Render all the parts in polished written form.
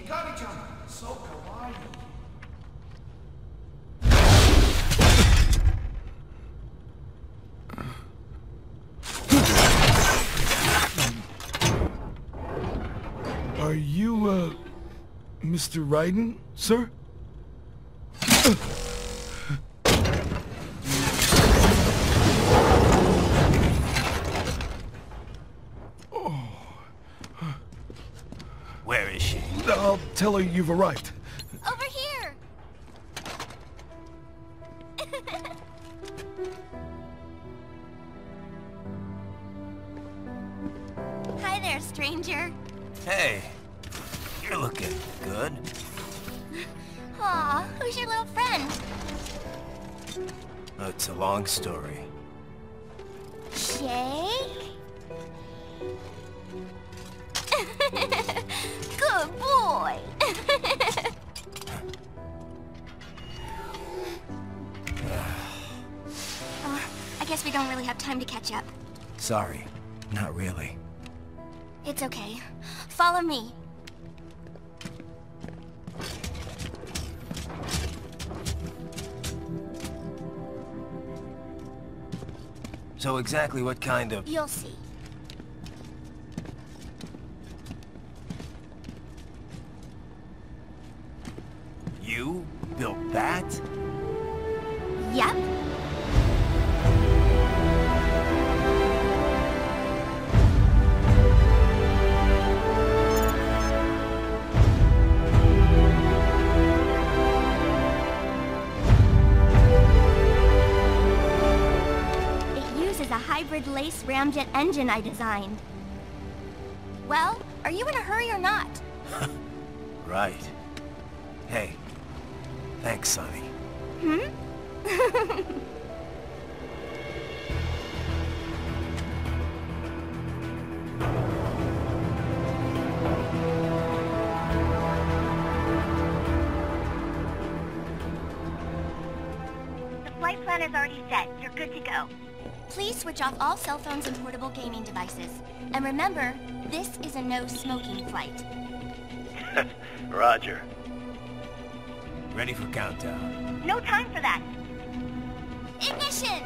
Hikari-chan, so kawaii. Are you, Mr. Raiden, sir? Where is she? I'll tell her you've arrived. Over here! Hi there, stranger. Hey, you're looking good. Aw, who's your little friend? It's a long story. Shake? Good boy! I guess we don't really have time to catch up. Sorry, not really. It's okay. Follow me. So exactly what kind of... You'll see. You built that? Yep. Hybrid lace ramjet engine I designed. Well, are you in a hurry or not? Right. Hey, thanks, Sonny. Hmm? The flight plan is already set. You're good to go. Please switch off all cell phones and portable gaming devices. And remember, this is a no-smoking flight. Roger. Ready for countdown. No time for that. Ignition!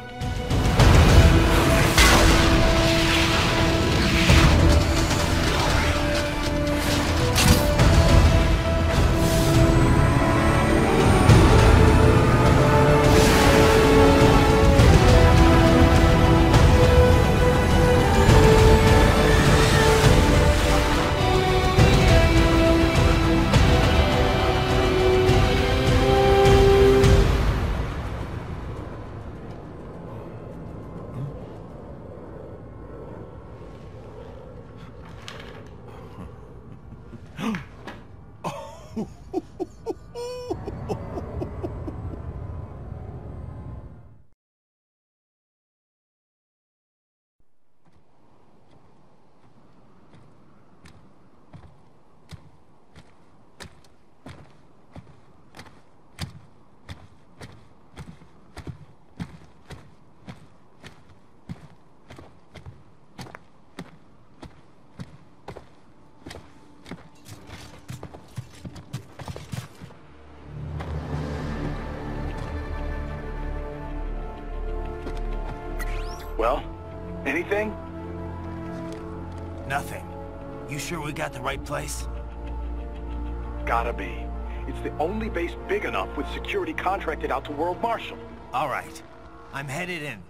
Well, anything? Nothing. You sure we got the right place? Gotta be. It's the only base big enough with security contracted out to World Marshal. All right. I'm headed in.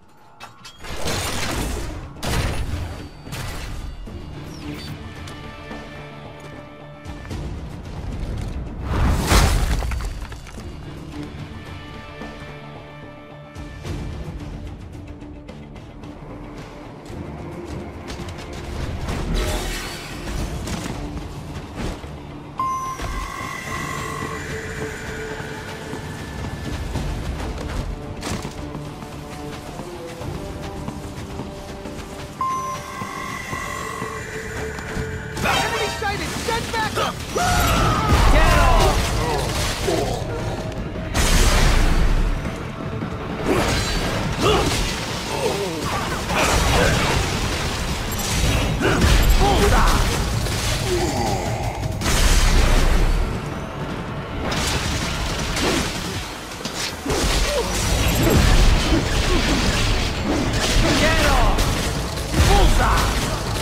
Get off! Bullseye!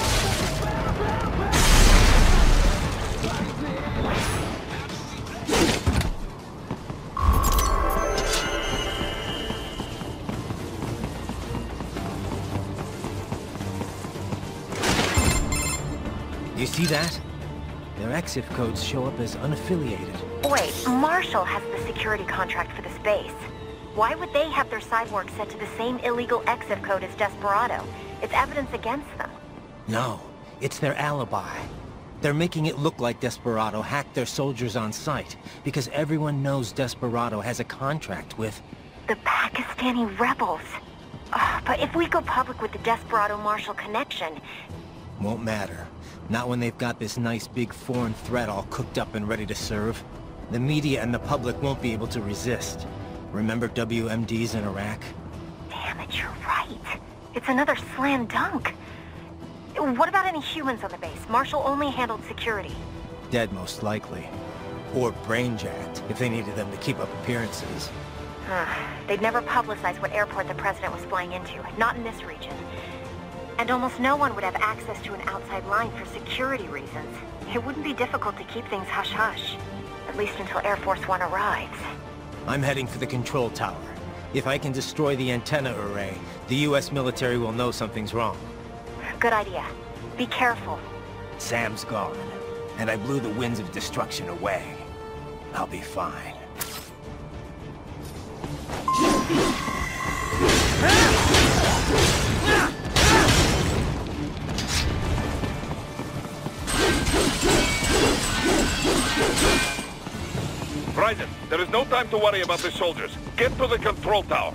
You see that? Their exif codes show up as unaffiliated. Wait, Marshall has the security contract for this base. Why would they have their cyborg set to the same illegal exif code as Desperado? It's evidence against them. No, it's their alibi. They're making it look like Desperado hacked their soldiers on sight, because everyone knows Desperado has a contract with... The Pakistani rebels. But if we go public with the Desperado-Marshall connection... Won't matter. Not when they've got this nice big foreign threat all cooked up and ready to serve. The media and the public won't be able to resist. Remember WMDs in Iraq? Damn it, you're right. It's another slam dunk. What about any humans on the base? Marshall only handled security. Dead, most likely. Or brain-jacked, if they needed them to keep up appearances. They'd never publicize what airport the president was flying into, not in this region. And almost no one would have access to an outside line for security reasons. It wouldn't be difficult to keep things hush-hush. At least until Air Force One arrives. I'm heading for the control tower. If I can destroy the antenna array, the US military will know something's wrong. Good idea. Be careful. Sam's gone, and I blew the winds of destruction away. I'll be fine. Raiden, there is no time to worry about the soldiers. Get to the control tower.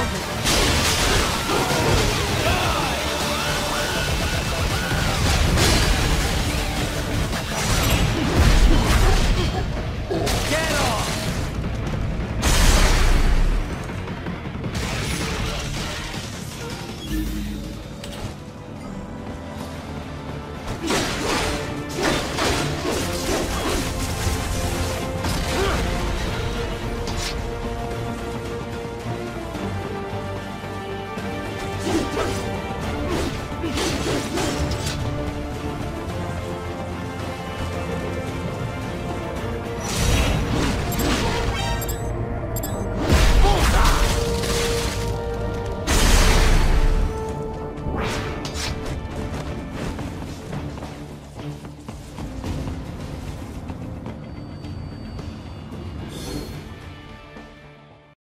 covered.